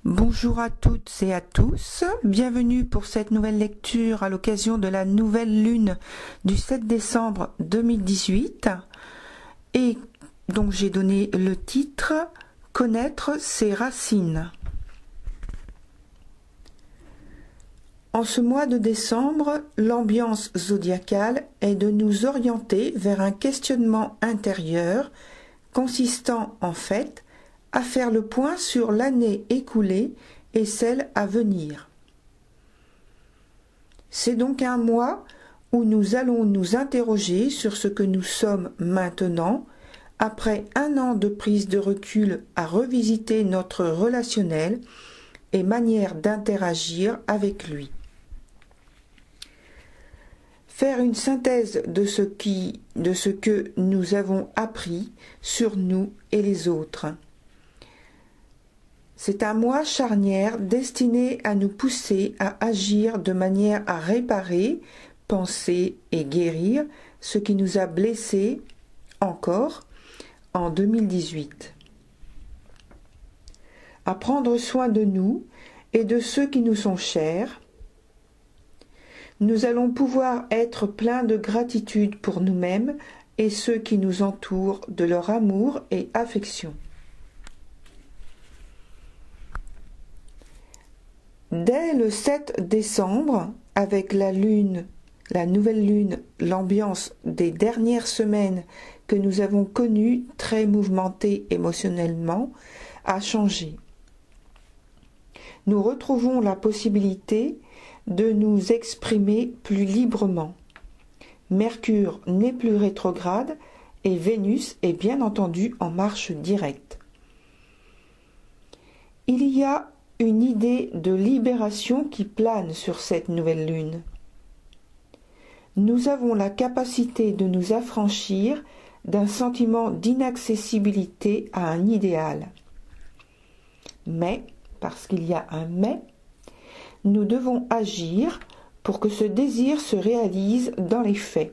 Bonjour à toutes et à tous, bienvenue pour cette nouvelle lecture à l'occasion de la nouvelle lune du 7 décembre 2018 et donc j'ai donné le titre « Connaître ses racines ». En ce mois de décembre, l'ambiance zodiacale est de nous orienter vers un questionnement intérieur consistant en fait à faire le point sur l'année écoulée et celle à venir. C'est donc un mois où nous allons nous interroger sur ce que nous sommes maintenant, après un an de prise de recul à revisiter notre relationnel et manière d'interagir avec lui. Faire une synthèse de ce que nous avons appris sur nous et les autres. C'est un mois charnière destiné à nous pousser à agir de manière à réparer, penser et guérir ce qui nous a blessés encore en 2018. À prendre soin de nous et de ceux qui nous sont chers. Nous allons pouvoir être pleins de gratitude pour nous-mêmes et ceux qui nous entourent de leur amour et affection. Dès le 7 décembre, avec la nouvelle lune, l'ambiance des dernières semaines que nous avons connues très mouvementée émotionnellement a changé. Nous retrouvons la possibilité de nous exprimer plus librement. Mercure n'est plus rétrograde et Vénus est bien entendu en marche directe. Il y a une idée de libération qui plane sur cette nouvelle lune. Nous avons la capacité de nous affranchir d'un sentiment d'inaccessibilité à un idéal. Mais, parce qu'il y a un mais, nous devons agir pour que ce désir se réalise dans les faits.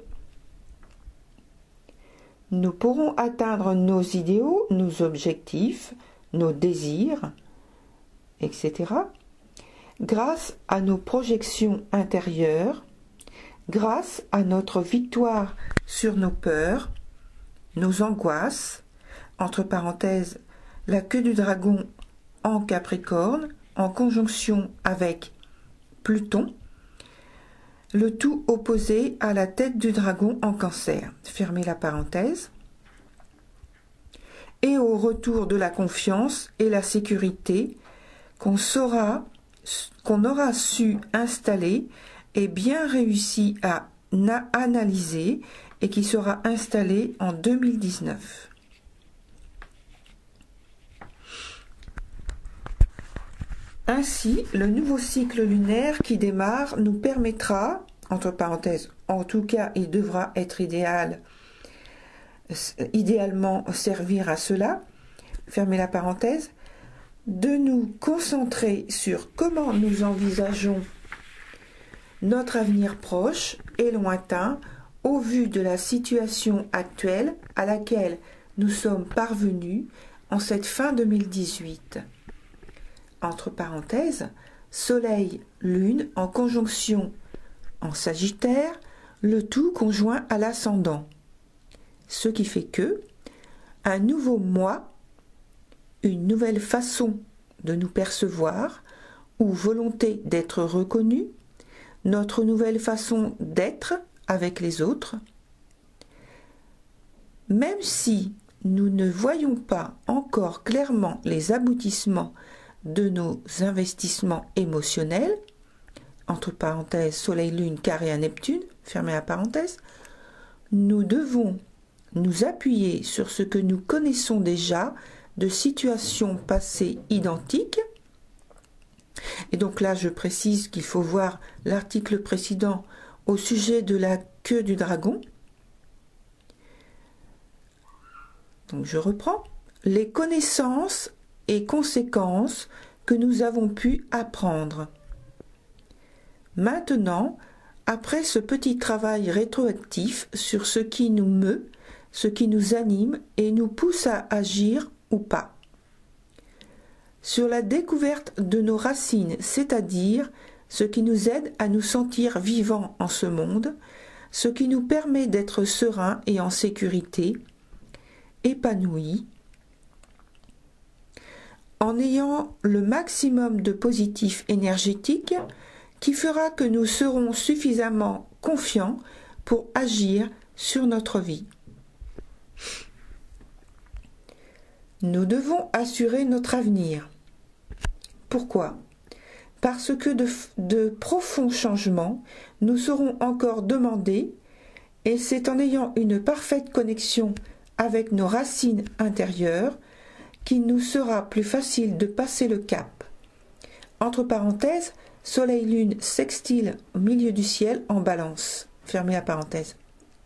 Nous pourrons atteindre nos idéaux, nos objectifs, nos désirs, etc., grâce à nos projections intérieures, grâce à notre victoire sur nos peurs, nos angoisses, entre parenthèses, la queue du dragon en Capricorne, en conjonction avec Pluton, le tout opposé à la tête du dragon en Cancer, fermez la parenthèse, et au retour de la confiance et la sécurité qu'on aura su installer et bien réussi à analyser et qui sera installé en 2019. Ainsi, le nouveau cycle lunaire qui démarre nous permettra, entre parenthèses, en tout cas il devra être idéalement servir à cela, fermez la parenthèse, de nous concentrer sur comment nous envisageons notre avenir proche et lointain au vu de la situation actuelle à laquelle nous sommes parvenus en cette fin 2018. Entre parenthèses, Soleil, Lune en conjonction en Sagittaire, le tout conjoint à l'ascendant. Ce qui fait que un nouveau moi, une nouvelle façon de nous percevoir ou volonté d'être reconnu, notre nouvelle façon d'être avec les autres, même si nous ne voyons pas encore clairement les aboutissements de nos investissements émotionnels, entre parenthèses Soleil, Lune, carré à Neptune, fermez la parenthèse, nous devons nous appuyer sur ce que nous connaissons déjà de situations passées identiques. Et donc là, je précise qu'il faut voir l'article précédent au sujet de la queue du dragon. Donc je reprends. Les connaissances et conséquences que nous avons pu apprendre. Maintenant, après ce petit travail rétroactif sur ce qui nous meut, ce qui nous anime et nous pousse à agir ou pas. sur la découverte de nos racines, c'est-à-dire ce qui nous aide à nous sentir vivants en ce monde, ce qui nous permet d'être sereins et en sécurité, épanouis, en ayant le maximum de positif énergétique qui fera que nous serons suffisamment confiants pour agir sur notre vie. Nous devons assurer notre avenir. Pourquoi ? Parce que de profonds changements nous seront encore demandés, et c'est en ayant une parfaite connexion avec nos racines intérieures qu'il nous sera plus facile de passer le cap. Entre parenthèses, Soleil-Lune sextile au milieu du ciel en Balance. Fermez la parenthèse.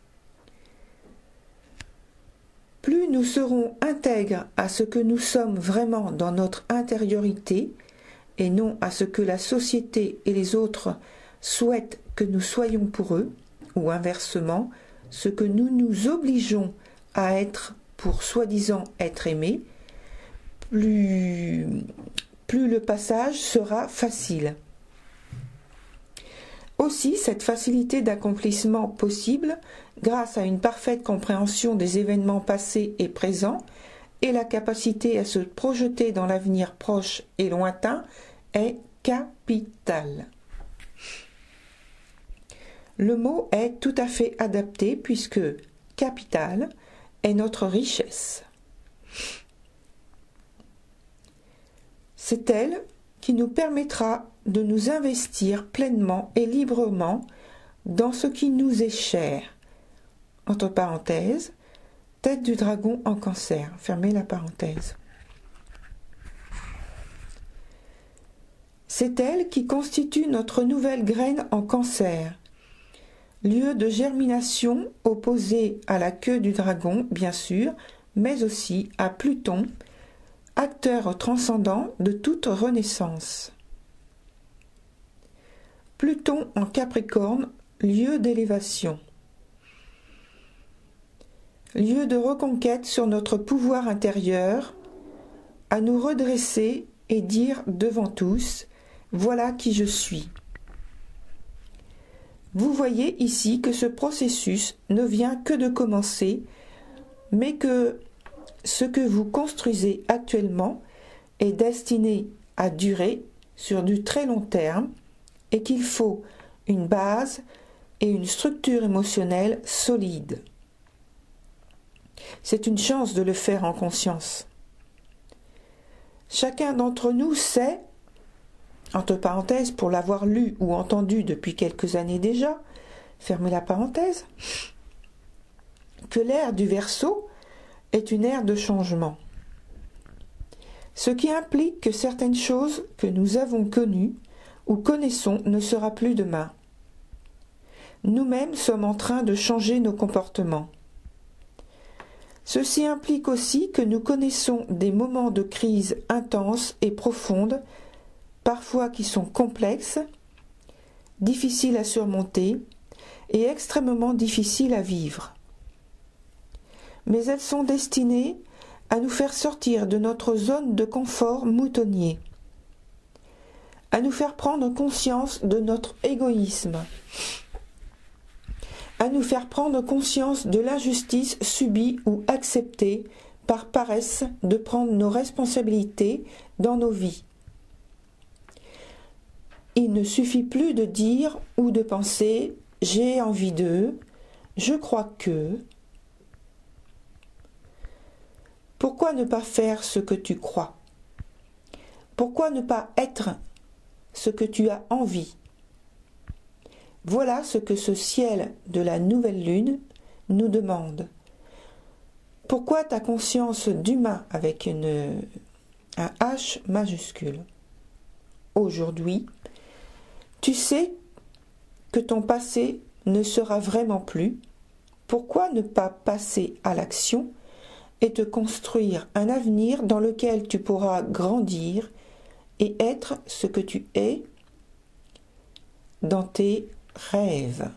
Plus nous serons intègres à ce que nous sommes vraiment dans notre intériorité, et non à ce que la société et les autres souhaitent que nous soyons pour eux, ou inversement, ce que nous nous obligeons à être pour soi-disant être aimés, plus le passage sera facile. Aussi, cette facilité d'accomplissement possible, grâce à une parfaite compréhension des événements passés et présents, et la capacité à se projeter dans l'avenir proche et lointain, est capitale. Le mot est tout à fait adapté puisque capital est notre richesse. C'est elle qui nous permettra de nous investir pleinement et librement dans ce qui nous est cher. Entre parenthèses, tête du dragon en Cancer. Fermez la parenthèse. C'est elle qui constitue notre nouvelle graine en Cancer, lieu de germination opposé à la queue du dragon, bien sûr, mais aussi à Pluton, acteur transcendant de toute renaissance. Pluton en Capricorne, lieu d'élévation. Lieu de reconquête sur notre pouvoir intérieur, à nous redresser et dire devant tous, voilà qui je suis. Vous voyez ici que ce processus ne vient que de commencer, mais que ce que vous construisez actuellement est destiné à durer sur du très long terme et qu'il faut une base et une structure émotionnelle solide. C'est une chance de le faire en conscience. Chacun d'entre nous sait, entre parenthèses, pour l'avoir lu ou entendu depuis quelques années déjà, fermez la parenthèse, que l'ère du Verseau est une ère de changement. Ce qui implique que certaines choses que nous avons connues ou connaissons ne sera plus demain. Nous-mêmes sommes en train de changer nos comportements. Ceci implique aussi que nous connaissons des moments de crise intenses et profondes, parfois qui sont complexes, difficiles à surmonter et extrêmement difficiles à vivre. Mais elles sont destinées à nous faire sortir de notre zone de confort moutonnier, à nous faire prendre conscience de notre égoïsme, à nous faire prendre conscience de l'injustice subie ou acceptée par paresse de prendre nos responsabilités dans nos vies. Il ne suffit plus de dire ou de penser « j'ai envie de »,« je crois que ». Pourquoi ne pas faire ce que tu crois? Pourquoi ne pas être ce que tu as envie? Voilà ce que ce ciel de la nouvelle lune nous demande. Pourquoi ta conscience d'humain avec un H majuscule? Aujourd'hui, tu sais que ton passé ne sera vraiment plus. Pourquoi ne pas passer à l'action et te construire un avenir dans lequel tu pourras grandir et être ce que tu es dans tes rêves.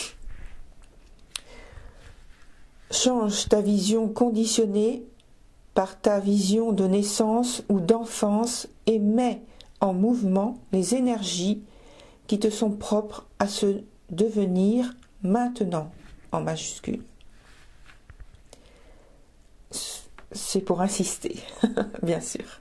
Change ta vision conditionnée par ta vision de naissance ou d'enfance et mets en mouvement les énergies qui te sont propres à ce devenir maintenant, en majuscule. C'est pour insister, bien sûr.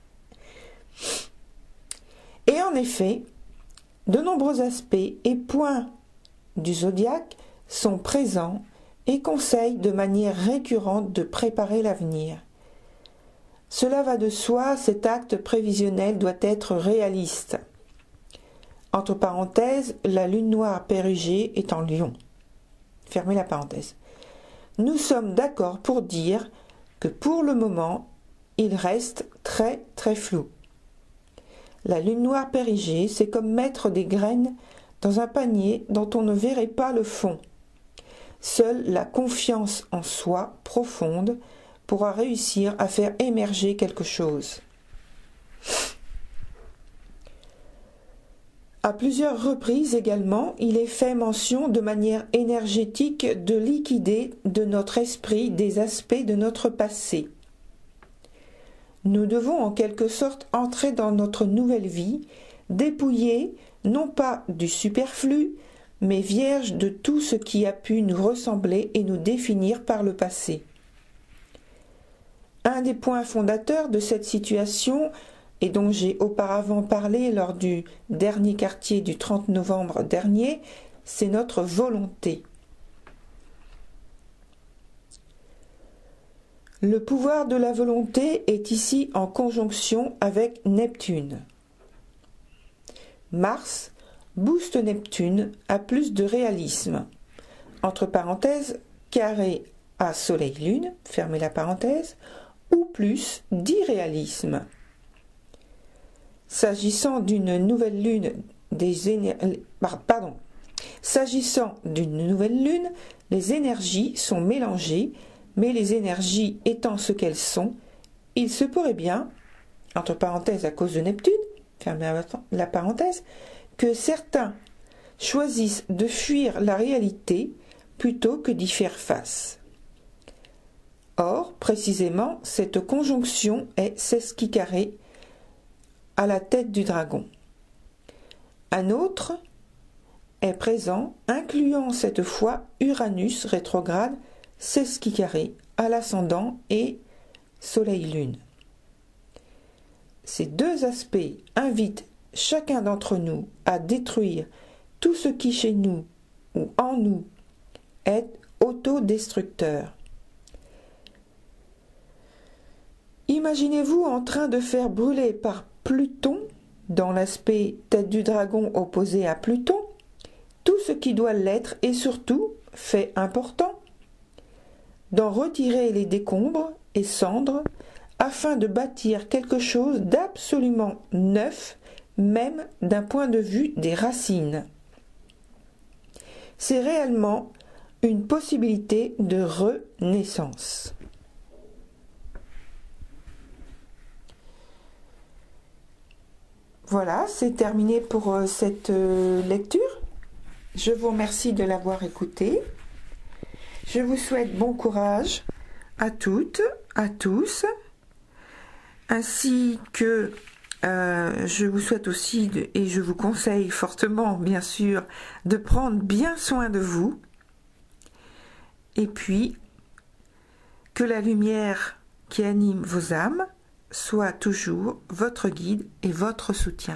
Et en effet, de nombreux aspects et points du zodiaque sont présents et conseillent de manière récurrente de préparer l'avenir. Cela va de soi, cet acte prévisionnel doit être réaliste. Entre parenthèses, la lune noire pérugée est en Lion. Fermez la parenthèse. Nous sommes d'accord pour dire que pour le moment, il reste très très flou. La lune noire périgée, c'est comme mettre des graines dans un panier dont on ne verrait pas le fond. Seule la confiance en soi profonde pourra réussir à faire émerger quelque chose. À plusieurs reprises également, il est fait mention de manière énergétique de liquider de notre esprit des aspects de notre passé. Nous devons en quelque sorte entrer dans notre nouvelle vie, dépouillés non pas du superflu, mais vierges de tout ce qui a pu nous ressembler et nous définir par le passé. Un des points fondateurs de cette situation, et dont j'ai auparavant parlé lors du dernier quartier du 30 novembre dernier, c'est notre volonté. Le pouvoir de la volonté est ici en conjonction avec Neptune. Mars booste Neptune à plus de réalisme. Entre parenthèses, carré à Soleil-Lune, fermez la parenthèse, ou plus d'irréalisme. S'agissant d'une nouvelle lune, les énergies sont mélangées, mais les énergies étant ce qu'elles sont, il se pourrait bien, entre parenthèses à cause de Neptune, fermez la parenthèse, que certains choisissent de fuir la réalité plutôt que d'y faire face. Or, précisément, cette conjonction est sesquicarrée à la tête du dragon. Un autre est présent, incluant cette fois Uranus rétrograde sesquicarré à l'ascendant et Soleil-Lune. Ces deux aspects invitent chacun d'entre nous à détruire tout ce qui chez nous ou en nous est autodestructeur. Imaginez-vous en train de faire brûler par Pluton, dans l'aspect tête du dragon opposé à Pluton, tout ce qui doit l'être et surtout, fait important, d'en retirer les décombres et cendres afin de bâtir quelque chose d'absolument neuf, même d'un point de vue des racines. C'est réellement une possibilité de renaissance. Voilà, c'est terminé pour cette lecture. Je vous remercie de l'avoir écouté. Je vous souhaite bon courage à toutes, à tous, ainsi que je vous souhaite aussi, et je vous conseille fortement, bien sûr, de prendre bien soin de vous. Et puis, que la lumière qui anime vos âmes soit toujours votre guide et votre soutien.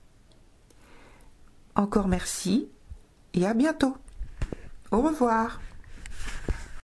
Encore merci et à bientôt. Au revoir.